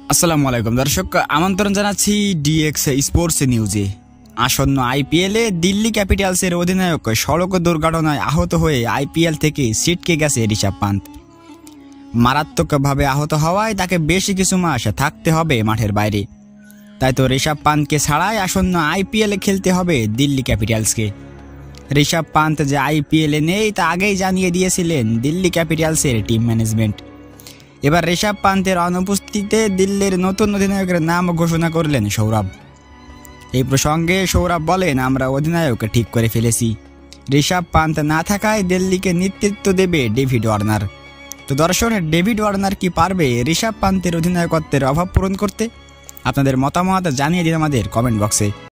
আসসালামু আলাইকুম দর্শক, আমন্ত্রণ জানাচ্ছি ডিএক্স স্পোর্টস নিউজে। আসন্ন আইপিএলে দিল্লি ক্যাপিটালসের অধিনায়ক সড়ক দুর্ঘটনায় আহত হয়ে আইপিএল থেকে ছিটকে গেছে ঋষভ পান্ত। মারাত্মকভাবে আহত হওয়ায় তাকে বেশি কিছু মাস থাকতে হবে মাঠের বাইরে। তাই তো ঋষভ পান্তকে ছাড়াই আসন্ন আইপিএলে খেলতে হবে দিল্লি ক্যাপিটালসকে। ঋষভ পান্ত যে আইপিএলে নেই তা আগেই জানিয়ে দিয়েছিলেন দিল্লি ক্যাপিটালসের টিম ম্যানেজমেন্ট। এবার ঋষভ পান্তের অনুপস্থিতিতে দিল্লির নতুন অধিনায়কের নাম ঘোষণা করলেন সৌরভ। এই প্রসঙ্গে সৌরভ বলেন, আমরা অধিনায়ক ঠিক করে ফেলেছি। ঋষভ পান্ত না থাকায় দিল্লিকে নেতৃত্ব দেবে ডেভিড ওয়ার্নার। তো দর্শক, ডেভিড ওয়ার্নার কি পারবে ঋষভ পান্তের অধিনায়কত্বের অভাব পূরণ করতে? আপনাদের মতামত জানিয়ে দিন আমাদের কমেন্ট বক্সে।